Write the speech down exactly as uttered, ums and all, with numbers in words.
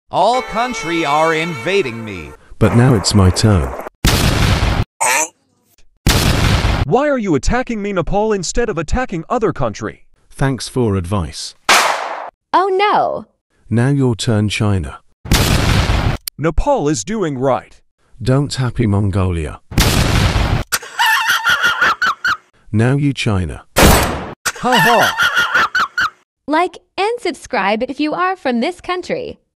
All country are invading me. But now it's my turn. Why are you attacking me, Nepal, instead of attacking other country? Thanks for advice. Oh no! Now your turn, China. Nepal is doing right. Don't happy Mongolia. Now you, China. Ha ha! Like and subscribe if you are from this country.